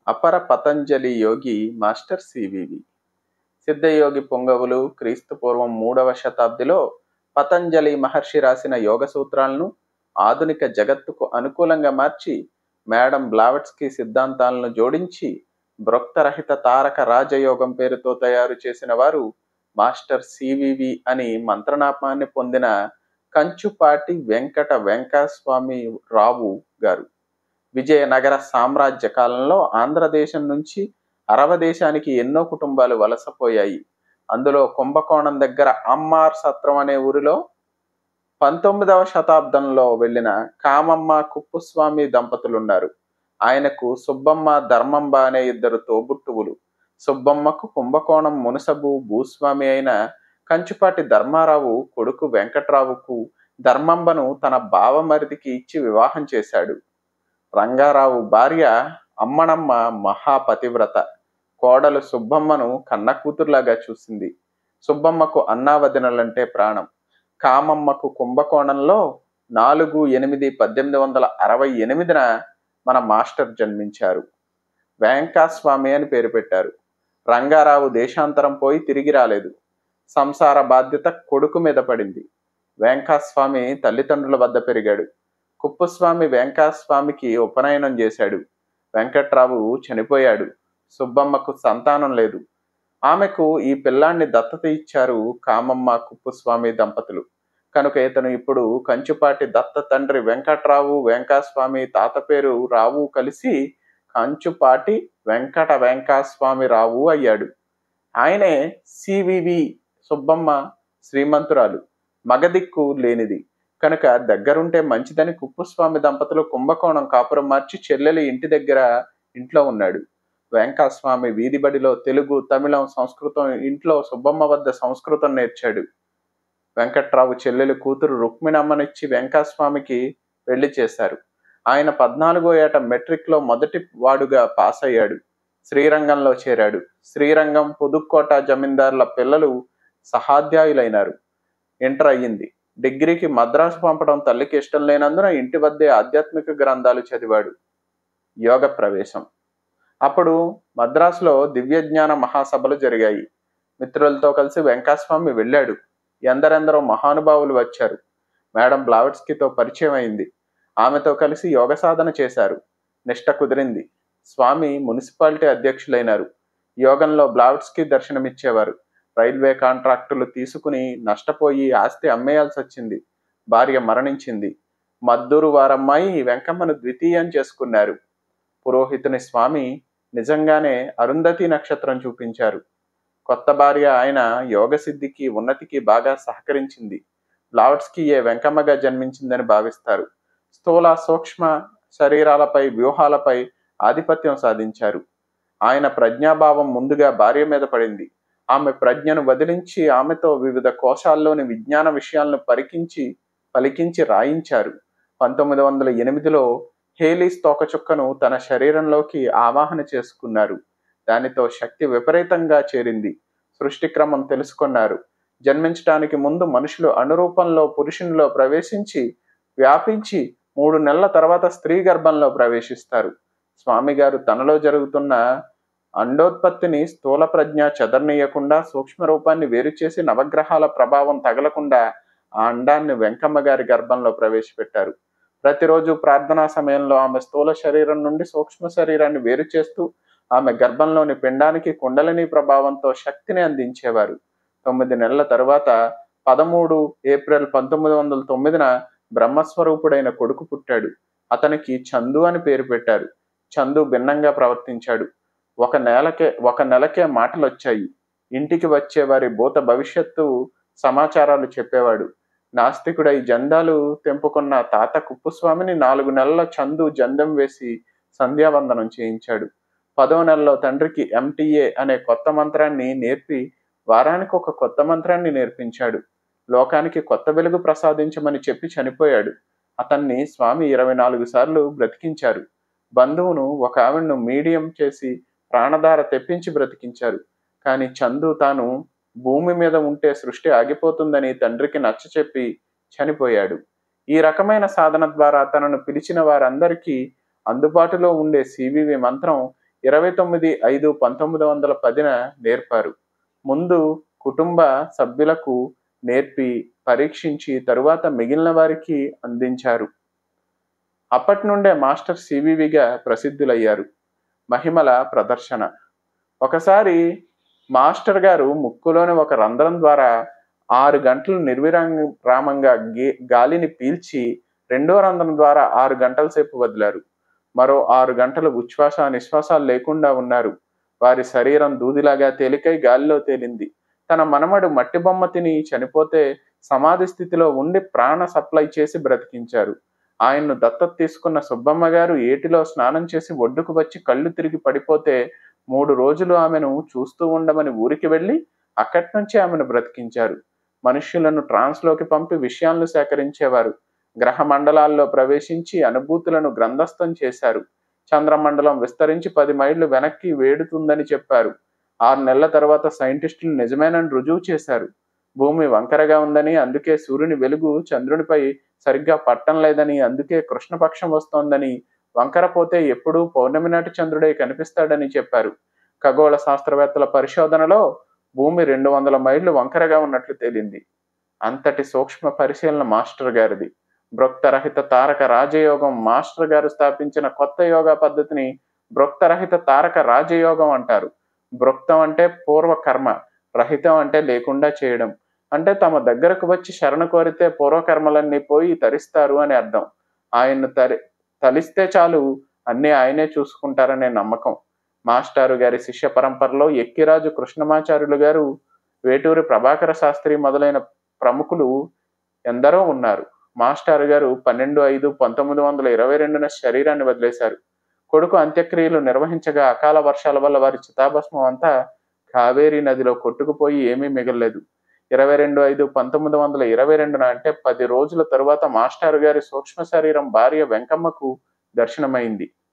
అపర పతంజలి యోగి master CVV. సిద్ధయోగి పొంగవులు క్రీస్తు పూర్వం 3వ శతాబ్దిలో పతంజలి మహర్షి రాసిన యోగ సూత్రాలను ఆధునిక జగత్తుకు అనుకూలంగా మార్చి మేడం బ్లావట్స్కి సిద్ధాంతాలను జోడించి భృక్తరహిత తారక రాజయోగం పేరుతో తయారు చేసిన వారు మాస్టర్ సివివి అని మంత్రనామాన్ని పొందిన కంచుపాటి వెంకట వెంకస్వామి రావు గారు. విజయనగర సామ్రాజ్య కాలంలో ఆంధ్రదేశం నుంచి అరవ దేశానికి ఎన్నో కుటుంబాలు వలసపోయాయి. అందులో కుంభకోణం దగ్గర అమ్మార్ సత్రం అనే ఊరిలో 19వ శతాబ్దంలో వెళ్ళిన కామమ్మ కుప్పుస్వామి దంపతులున్నారు. ఆయనకు సుబ్బమ్మ ధర్మంబ అనే ఇద్దరు తోబుట్టువులు. సుబ్బమ్మకు కుంభకోణం మునసబు భూస్వామి అయిన కంచుపాటి ధర్మారావు కొడుకు వెంకట్రావుకు ధర్మంబను తన బావమరిదికి ఇచ్చి వివాహం చేశాడు. రంగారావు భార్య అమ్మణమ్మ మహాపతివ్రత. కోడలు సుబ్బమ్మను కన్న కూతురులాగా చూసింది. సుబ్బమ్మకు అన్నావదినలంటే ప్రాణం. కామమ్మకు కుంభకోణంలో 4/8/1868 మన మాస్టర్ జన్మించారు. వెంకస్వామి అని పేరు పెట్టారు. రంగారావు దేశాంతరం పోయి తిరిగి రాలేదు. సంసార బాధ్యత కొడుకు మీద పడింది. వెంకస్వామి తల్లిదండ్రుల వద్ద పెరిగాడు. కుప్పుస్వామి వెంకస్వామికి ఉపనయనం చేశాడు. వెంకట్రావు చనిపోయాడు. సుబ్బమ్మకు సంతానం లేదు. ఆమెకు ఈ పిల్లాన్ని దత్తత ఇచ్చారు కామమ్మ కుప్పుస్వామి దంపతులు. కనుక ఇతను ఇప్పుడు కంచుపాటి దత్త తండ్రి వెంకట్రావు వెంకస్వామి తాత పేరు రావు కలిసి కంచుపాటి వెంకట వెంకస్వామి రావు అయ్యాడు. ఆయనే సివివి. సుబ్బమ్మ శ్రీమంతురాలు, మగదిక్కు లేనిది కనుక దగ్గరుంటే మంచిదని కుప్పుస్వామి దంపతులు కుంభకోణం కాపురం మార్చి చెల్లెలి ఇంట్లో ఉన్నాడు. వెంకస్వామి వీధిబడిలో తెలుగు, తమిళం, సంస్కృతం, ఇంట్లో సుబ్బమ్మ వద్ద సంస్కృతం నేర్చాడు. వెంకట్రావు చెల్లెలి కూతురు రుక్మిణమ్మనిచ్చి వెంకస్వామికి పెళ్లి చేశారు. ఆయన 14వ ఏట మెట్రిక్లో మొదటి వాడుగా పాస్ అయ్యాడు. శ్రీరంగంలో చేరాడు. శ్రీరంగం, పుదుక్కోట జమీందారుల పిల్లలు సహాధ్యాయులైనారు. ఇంటర్ అయ్యింది. డిగ్రీకి మద్రాసు పంపడం తల్లికి ఇష్టం లేనందున ఇంటి వద్దే ఆధ్యాత్మిక గ్రంథాలు చదివాడు. యోగ ప్రవేశం. అప్పుడు మద్రాసులో దివ్యజ్ఞాన మహాసభలు జరిగాయి. మిత్రులతో కలిసి వెంకస్వామి వెళ్ళాడు. ఎందరెందరో మహానుభావులు వచ్చారు. మేడం బ్లావట్స్కీతో పరిచయం అయింది. ఆమెతో కలిసి యోగ సాధన చేశారు. నిష్ట కుదిరింది. స్వామి మున్సిపాలిటీ అధ్యక్షులైనారు. యోగంలో బ్లావట్స్కీ దర్శనమిచ్చేవారు. రైల్వే కాంట్రాక్టులు తీసుకుని నష్టపోయి ఆస్తి అమ్మేయాల్సి వచ్చింది. భార్య మరణించింది. మద్దూరు వారమ్మాయి వెంకమ్మను ద్వితీయం చేసుకున్నారు. పురోహితుని స్వామి నిజంగానే అరుంధతి నక్షత్రం చూపించారు. కొత్త భార్య ఆయన యోగ సిద్ధికి, ఉన్నతికి బాగా సహకరించింది. బ్లావట్స్కీయే వెంకమ్మగా జన్మించిందని భావిస్తారు. స్థూల సూక్ష్మ శరీరాలపై, వ్యూహాలపై ఆధిపత్యం సాధించారు. ఆయన ప్రజ్ఞాభావం ముందుగా భార్య మీద పడింది. ఆమె ప్రజ్ఞను వదిలించి ఆమెతో వివిధ కోశాల్లోని విజ్ఞాన విషయాలను పలికించి రాయించారు. 1908లో హేలీస్ తోకచుక్కను తన శరీరంలోకి ఆవాహన చేసుకున్నారు. దానితో శక్తి విపరీతంగా చేరింది. సృష్టి క్రమం తెలుసుకున్నారు. జన్మించడానికి ముందు మనుషులు అణురూపంలో పురుషునిలో ప్రవేశించి వ్యాపించి 3 నెలల తర్వాత స్త్రీ గర్భంలో ప్రవేశిస్తారు. స్వామిగారు తనలో జరుగుతున్న అండోత్పత్తిని స్థూల ప్రజ్ఞ చెదర్నీయకుండా, సూక్ష్మ రూపాన్ని వేరు చేసి నవగ్రహాల ప్రభావం తగలకుండా ఆ అండాన్ని వెంకమ్మ గారి గర్భంలో ప్రవేశపెట్టారు. ప్రతిరోజు ప్రార్థనా సమయంలో ఆమె స్థూల శరీరం నుండి సూక్ష్మ శరీరాన్ని వేరు చేస్తూ ఆమె గర్భంలోని పిండానికి కుండలిని ప్రభావంతో శక్తిని అందించేవారు. 9 నెలల తరువాత 13 ఏప్రిల్ 1909 బ్రహ్మస్వరూపుడైన కొడుకు పుట్టాడు. అతనికి చందు అని పేరు పెట్టారు. చందు భిన్నంగా ప్రవర్తించాడు. ఒక నెలకే మాటలొచ్చాయి. ఇంటికి వచ్చే వారి భూత భవిష్యత్తు సమాచారాలు చెప్పేవాడు. నాస్తికుడై జందాలు తెంపుకున్న తాత కుప్పుస్వామిని 4 నెలల చందు జందెం వేసి సంధ్యావందనం చేయించాడు. 10వ నెలలో తండ్రికి MTA అనే కొత్త మంత్రాన్ని నేర్పి వారానికి ఒక కొత్త మంత్రాన్ని నేర్పించాడు. లోకానికి కొత్త వెలుగు ప్రసాదించమని చెప్పి చనిపోయాడు. అతన్ని స్వామి 24 సార్లు బ్రతికించారు. బంధువును ఒక ఆవిడను మీడియం చేసి ప్రాణధార తెప్పించి బ్రతికించారు. కానీ చందు తాను భూమి మీద ఉంటే సృష్టి ఆగిపోతుందని తండ్రికి నచ్చచెప్పి చనిపోయాడు. ఈ రకమైన సాధన ద్వారా తనను పిలిచిన వారందరికీ అందుబాటులో ఉండే సివివి మంత్రం 29/5/1910 నేర్పారు. ముందు కుటుంబ సభ్యులకు నేర్పి పరీక్షించి తరువాత మిగిలిన వారికి అందించారు. అప్పటి నుండే మాస్టర్ సివివిగా ప్రసిద్ధులయ్యారు. మహిమల ప్రదర్శన. ఒకసారి మాస్టర్ గారు ముక్కులోని ఒక రంధ్రం ద్వారా 6 గంటలు నిర్విరామంగా గాలిని పీల్చి రెండో రంధ్రం ద్వారా 6 గంటల సేపు వదిలారు. మరో 6 గంటలు ఉచ్ఛ్వాస నిశ్వాసాలు లేకుండా ఉన్నారు. వారి శరీరం దూదిలాగా తేలికై గాలిలో తేలింది. తన మనమడు మట్టి బొమ్మ తిని చనిపోతే సమాధి స్థితిలో ఉండి ప్రాణ సప్లై చేసి బ్రతికించారు. ఆయన్ను దత్తత తీసుకున్న సుబ్బమ్మ గారు ఏటిలో స్నానం చేసి ఒడ్డుకు వచ్చి కళ్ళు తిరిగి పడిపోతే 3 రోజులు ఆమెను చూస్తూ ఉండమని ఊరికి వెళ్ళి అక్కడి నుంచి ఆమెను బ్రతికించారు. మనుష్యులను ట్రాన్స్లోకి పంపి విషయాలను సేకరించేవారు. గ్రహ మండలాల్లో ప్రవేశించి అనుభూతులను గ్రంథస్థం చేశారు. చంద్రమండలం విస్తరించి 10 మైళ్ళు వెనక్కి వేడుతుందని చెప్పారు. 6 నెలల తర్వాత సైంటిస్టులు నిజమేనని రుజువు చేశారు. భూమి వంకరగా ఉందని, అందుకే సూర్యుని వెలుగు చంద్రునిపై సరిగ్గా పట్టం లేదని, అందుకే కృష్ణపక్షం వస్తోందని, వంకర పోతే ఎప్పుడూ పౌర్ణమి నాటి చంద్రుడే కనిపిస్తాడని చెప్పారు. ఖగోళ శాస్త్రవేత్తల పరిశోధనలో భూమి 200 మైళ్ళు వంకరగా ఉన్నట్లు తేలింది. అంతటి సూక్ష్మ పరిశీలన మాస్టర్ గారిది. భృక్తరహిత తారక రాజయోగం. మాస్టర్ గారు స్థాపించిన కొత్త యోగా పద్ధతిని భృక్తరహిత తారక రాజయోగం అంటారు. భృక్తం అంటే పూర్వ కర్మ, రహితం అంటే లేకుండా చేయడం. అంటే తమ దగ్గరకు వచ్చి శరణ కోరితే పూర్వకర్మలన్నీ పోయి తరిస్తారు అని అర్థం. ఆయన్ను తలిస్తే చాలు అన్నీ ఆయనే చూసుకుంటారనే నమ్మకం. మాస్టారు గారి శిష్య పరంపరలో ఎక్కిరాజు కృష్ణమాచార్యులు గారు, వేటూరి ప్రభాకర శాస్త్రి మొదలైన ప్రముఖులు ఎందరో ఉన్నారు. మాస్టారు గారు 12/5/1922 శరీరాన్ని వదిలేశారు. కొడుకు అంత్యక్రియలు నిర్వహించగా అకాల వర్షాల వల్ల వారి చితాభస్మం అంతా కావేరీ నదిలో కొట్టుకుపోయి ఏమీ మిగలలేదు. 22/5/1922 అంటే 10 రోజుల తరువాత మాస్టారు గారి సూక్ష్మ శరీరం భార్య వెంకమ్మకు దర్శనమైంది.